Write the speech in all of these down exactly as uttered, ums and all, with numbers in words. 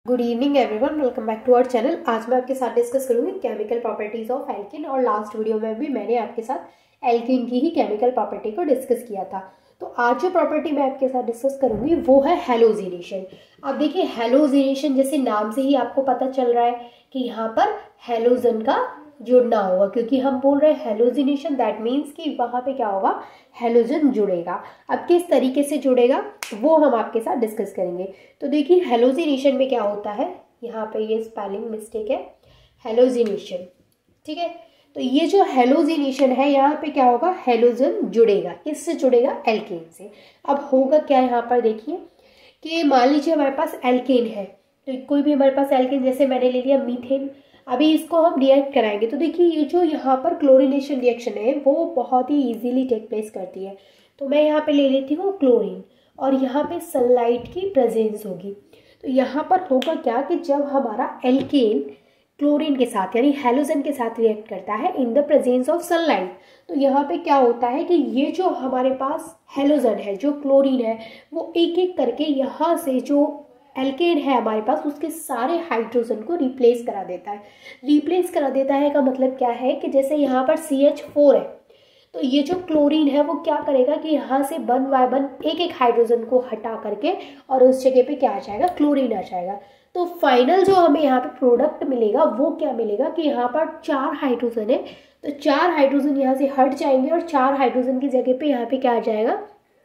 Good evening everyone, welcome back to our channel. आज मैं आपके साथ डिस्कस करूंगी केमिकल प्रॉपर्टीज ऑफ एल्केन। और लास्ट वीडियो में भी मैंने आपके साथ एल्केन की ही केमिकल प्रॉपर्टी को डिस्कस किया था। तो आज जो प्रॉपर्टी मैं आपके साथ डिस्कस करूंगी वो है हैलोजिनेशन। अब देखिए, हैलोजिनेशन जैसे नाम से ही आपको पता चल रहा है कि यहाँ पर हैलोजन का जुड़ना होगा, क्योंकि हम बोल रहे हैं हैलोजिनेशन, दैट मीन्स कि वहाँ पे क्या होगा, हैलोजन जुड़ेगा। अब किस तरीके से जुड़ेगा वो हम आपके साथ डिस्कस करेंगे। तो देखिए, हैलोजिनेशन में क्या होता है, यहाँ पे ये स्पेलिंग मिस्टेक है, हैलोजिनेशन, ठीक है। तो ये जो हैलोजिनेशन है, यहाँ पे क्या होगा, हैलोजन जुड़ेगा। किससे जुड़ेगा? एल्केन से। अब होगा क्या यहाँ पर, देखिए कि मान लीजिए हमारे पास एल्केन है, तो कोई भी हमारे पास एल्केन, जैसे मैंने ले लिया मीथेन। अभी इसको हम रिएक्ट कराएंगे तो देखिए ये जो यहाँ पर क्लोरीनेशन रिएक्शन है वो बहुत ही इजीली टेक प्लेस करती है। तो मैं यहाँ पे ले लेती हूँ क्लोरीन, और यहाँ पे सनलाइट की प्रेजेंस होगी। तो यहाँ पर होगा क्या कि जब हमारा एल्केन क्लोरीन के साथ यानी हैलोजन के साथ रिएक्ट करता है in the presence of sunlight, तो यहाँ पे क्या होता है कि ये जो हमारे पास हैलोजन है, जो क्लोरीन है, वो एक एक करके यहाँ से जो एल्केन है हमारे पास, उसके सारे हाइड्रोजन को रिप्लेस करा देता है। रिप्लेस करा देता है का मतलब क्या है कि जैसे यहाँ पर सी एच फोर है, तो ये जो क्लोरीन है वो क्या करेगा कि यहाँ से वन बाय वन एक एक हाइड्रोजन को हटा करके और उस जगह पे क्या आ जाएगा, क्लोरीन आ जाएगा। तो फाइनल जो हमें यहाँ पे प्रोडक्ट मिलेगा वो क्या मिलेगा कि यहाँ पर चार हाइड्रोजन है, तो चार हाइड्रोजन यहाँ से हट जाएंगे और चार हाइड्रोजन की जगह पे यहाँ पे क्या आ जाएगा,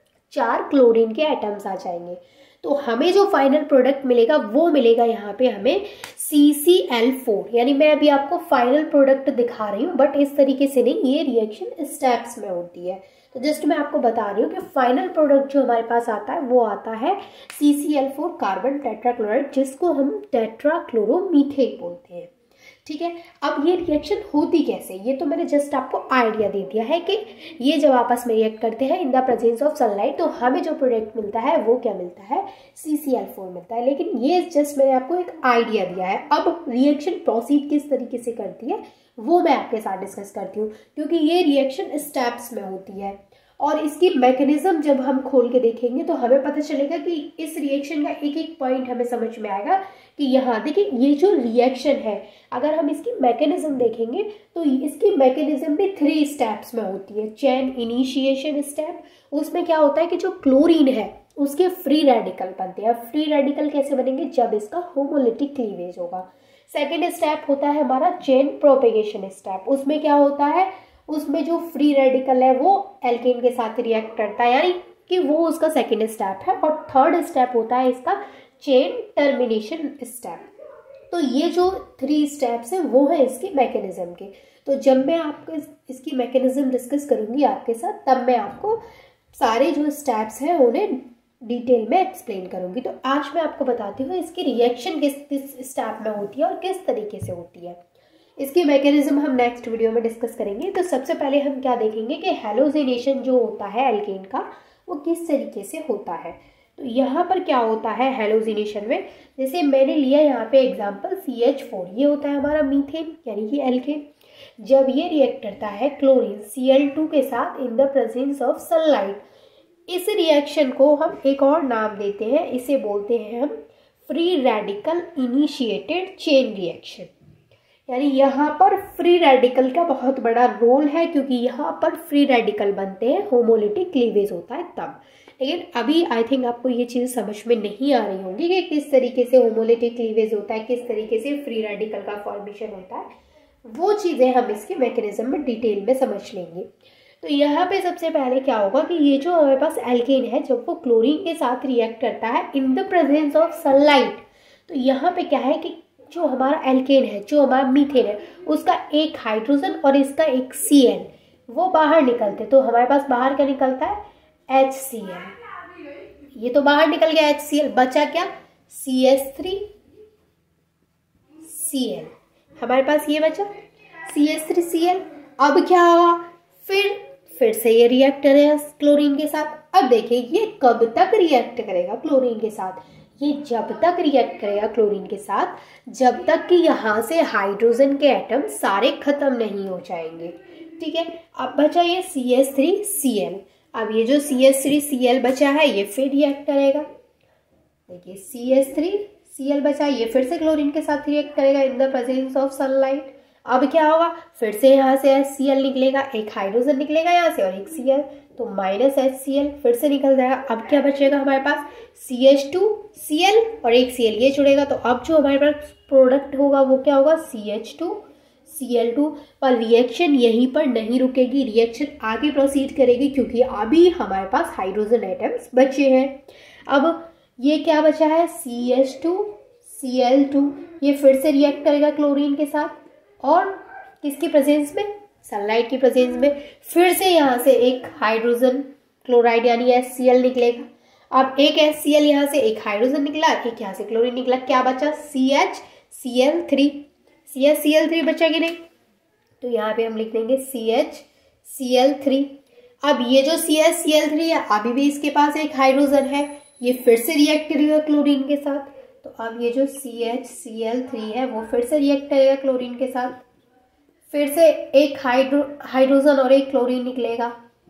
चार क्लोरीन के एटम्स आ जाएंगे। तो हमें जो फाइनल प्रोडक्ट मिलेगा वो मिलेगा यहाँ पे हमें सी सी एल फोर। यानी मैं अभी आपको फाइनल प्रोडक्ट दिखा रही हूँ, बट इस तरीके से नहीं, ये रिएक्शन स्टेप्स में होती है। तो जस्ट मैं आपको बता रही हूँ कि फाइनल प्रोडक्ट जो हमारे पास आता है वो आता है C C L four carbon tetrachloride, जिसको हम टेट्राक्लोरोमीथेन बोलते हैं, ठीक है। अब ये रिएक्शन होती कैसे, ये तो मैंने जस्ट आपको आइडिया दे दिया है कि ये जब आपस में रिएक्ट करते हैं in the presence of sunlight, तो हमें जो प्रोडक्ट मिलता है वो क्या मिलता है, सी सी एल फोर मिलता है। लेकिन ये जस्ट मैंने आपको एक आइडिया दिया है। अब रिएक्शन प्रोसीड किस तरीके से करती है वो मैं आपके साथ डिस्कस करती हूँ, क्योंकि ये रिएक्शन स्टेप्स में होती है। और इसकी मैकेनिज्म जब हम खोल के देखेंगे तो हमें पता चलेगा कि इस रिएक्शन का एक एक पॉइंट हमें समझ में आएगा कि यहाँ देखिए ये जो रिएक्शन है, अगर हम इसकी मैकेनिज्म देखेंगे तो इसकी मैकेनिज्म भी थ्री स्टेप्स में होती है। चेन इनिशिएशन स्टेप, उसमें क्या होता है कि जो क्लोरीन है उसके फ्री रेडिकल बनते हैं। फ्री रेडिकल कैसे बनेंगे, जब इसका होमोलिटिक क्लीवेज होगा। सेकेंड स्टेप होता है हमारा चेन प्रोपेगेशन स्टेप, उसमें क्या होता है, उसमें जो फ्री रेडिकल है वो एल्केन के साथ रिएक्ट करता है, यानी कि वो उसका सेकेंड स्टेप है। और थर्ड स्टेप होता है इसका चेन टर्मिनेशन स्टेप। तो ये जो थ्री स्टेप्स हैं वो है इसकी मैकेनिज्म के। तो जब मैं आपको इस, इसकी मैकेनिज्म डिस्कस करूंगी आपके साथ, तब मैं आपको सारे जो स्टेप्स हैं उन्हें डिटेल में एक्सप्लेन करूंगी। तो आज मैं आपको बताती हूँ इसकी रिएक्शन किस किस स्टेप में होती है और किस तरीके से होती है। इसकी मैकेनिज्म हम नेक्स्ट वीडियो में डिस्कस करेंगे। तो सबसे पहले हम क्या देखेंगे कि हैलोजिनेशन जो होता है एल्केन का वो किस तरीके से होता है। तो यहाँ पर क्या होता है हैलोजिनेशन में, जैसे मैंने लिया यहाँ पे एग्जांपल सी एच फोर, ये होता है हमारा मीथेन यानी कि एल्केन। जब ये रिएक्ट करता है क्लोरीन सी एल टू के साथ in the presence of sunlight, इस रिएक्शन को हम एक और नाम देते हैं, इसे बोलते हैं हम free radical initiated chain reaction. यानी यहाँ पर फ्री रेडिकल का बहुत बड़ा रोल है, क्योंकि यहाँ पर फ्री रेडिकल बनते हैं, होमोलिटिक क्लीवेज होता है तब। लेकिन अभी आई थिंक आपको ये चीज़ समझ में नहीं आ रही होंगी कि किस तरीके से होमोलिटिक क्लीवेज होता है, किस तरीके से फ्री रेडिकल का फॉर्मेशन होता है। वो चीज़ें हम इसके मैकेनिज्म में डिटेल में समझ लेंगे। तो यहाँ पे सबसे पहले क्या होगा कि ये जो हमारे पास एल्केन है, जब वो क्लोरीन के साथ रिएक्ट करता है in the presence of sunlight, तो यहाँ पे क्या है कि जो हमारा एल्केन है, जो हमारा मीथेन है, उसका एक हाइड्रोजन और इसका एक सी एल वो बाहर निकलते। तो हमारे पास बाहर क्या निकलता है, एच सी एल। ये तो बाहर निकल गया एच सी एल, बचा क्या, C H three C L. हमारे पास ये बचा C H three C L. अब क्या हुआ, फिर फिर से ये रिएक्ट करेगा क्लोरीन के साथ। अब देखिए ये कब तक रिएक्ट करेगा क्लोरीन के साथ, ये जब तक रिएक्ट करेगा क्लोरीन के साथ जब तक कि यहाँ से हाइड्रोजन के एटम सारे खत्म नहीं हो जाएंगे, ठीक है। अब बचा ये C H three C L. अब ये जो C H three C L बचा है ये फिर रिएक्ट करेगा, देखिए सी एच थ्री Cl बचा, ये फिर से क्लोरीन के साथ रिएक्ट करेगा in the presence of sunlight. अब क्या होगा, फिर से यहाँ से HCl निकलेगा, एक हाइड्रोजन निकलेगा यहाँ से और एक Cl, तो माइनस HCl फिर से निकल जाएगा। अब क्या बचेगा हमारे पास, C H two C L और एक Cl ये जुड़ेगा। तो अब जो हमारे पास प्रोडक्ट होगा वो क्या होगा, C H two C L two. पर रिएक्शन यहीं पर नहीं रुकेगी, रिएक्शन आगे प्रोसीड करेगी क्योंकि अभी हमारे पास हाइड्रोजन एटम्स बचे हैं। अब ये क्या बचा है, C H two C L two, ये फिर से रिएक्ट करेगा क्लोरीन के साथ और किसकी प्रेजेंस में, सनलाइट की प्रेजेंस में। फिर से यहाँ से एक हाइड्रोजन क्लोराइड यानी HCl निकलेगा। अब एक HCl यहाँ से, एक हाइड्रोजन निकला, एक यहाँ से क्लोरीन निकला, क्या बचा, C H C L three, C H C L three बचा कि नहीं, तो यहाँ पे हम लिख देंगे C H C L three. अब ये जो C H C L three है अभी भी इसके पास एक हाइड्रोजन है, ये फिर से रिएक्ट करेगा क्लोरीन के साथ। तो अब ये जो C H C L three है वो फिर से रिएक्ट करेगा क्लोरीन के साथ, फिर से एक हाइड्रो हाइड्रोजन और एक क्लोरीन निकलेगा।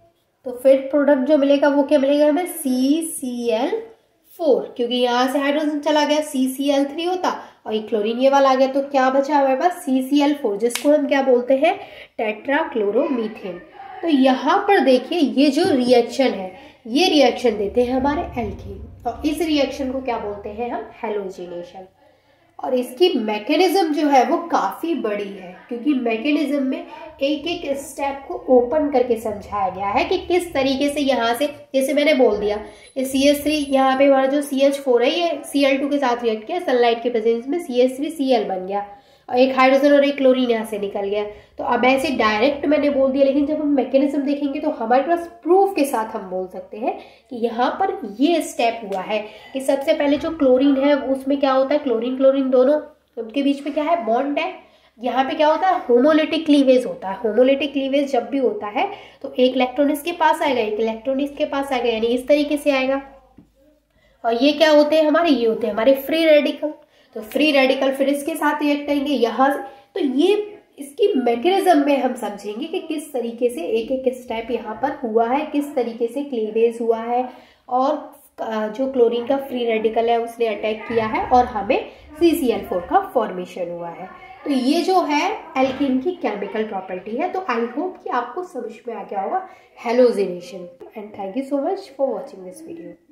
तो फिर प्रोडक्ट जो मिलेगा वो क्या मिलेगा हमें, सी सी एल फोर, क्योंकि यहाँ से हाइड्रोजन चला गया, सी सी एल थ्री होता और ये क्लोरीन ये वाला आ गया, तो क्या बचा हमारे पास, सी सी एल फोर, जिसको हम क्या बोलते हैं, टेट्राक्लोरोमीथेन। तो यहाँ पर देखिए ये जो रिएक्शन है ये रिएक्शन देते हैं हमारे एल्कीन, और इस रिएक्शन को क्या बोलते हैं हम, हैलोजिनेशन। और इसकी मैकेनिज्म जो है वो काफ़ी बड़ी है क्योंकि मैकेनिज्म में एक एक स्टेप को ओपन करके समझाया गया है कि किस तरीके से यहाँ से, जैसे मैंने बोल दिया ये सी एच थ्री, यहाँ पे हमारा जो सी एच फोर है ये सी एल टू के साथ रिएक्ट किया, सनलाइट के प्रेजेंस में C H three C L बन गया और एक हाइड्रोजन और एक क्लोरीन यहाँ से निकल गया। तो अब ऐसे डायरेक्ट मैंने बोल दिया, लेकिन जब हम मैकेनिज्म देखेंगे तो हमारे पास प्रूफ के साथ हम बोल सकते हैं कि यहाँ पर ये स्टेप हुआ है कि सबसे पहले जो क्लोरीन है उसमें क्या होता है, क्लोरीन क्लोरीन दोनों उनके बीच में क्या है, बॉन्ड है। यहाँ पे क्या होता है, होमोलिटिक क्लीवेज होता है। होमोलिटिक क्लीवेज जब भी होता है तो एक इलेक्ट्रॉन इसके पास आएगा, एक इलेक्ट्रॉन इसके पास आएगा, यानी इस तरीके से आएगा। और ये क्या होते हैं हमारे, ये होते हैं हमारे फ्री रेडिकल। तो फ्री रेडिकल फिर इसके साथ रिएक्ट करेंगे यहाँ से। तो ये इसकी मैकेनिज्म में हम समझेंगे कि किस तरीके से एक एक स्टेप यहाँ पर हुआ है, किस तरीके से क्लीवेज हुआ है और जो क्लोरीन का फ्री रेडिकल है उसने अटैक किया है और हमें सी सी एल फोर का फॉर्मेशन हुआ है। तो ये जो है एल्कीन की केमिकल प्रॉपर्टी है। तो आई होप कि आपको समझ में आ गया होगा halogenation. And thank you so much for watching this video.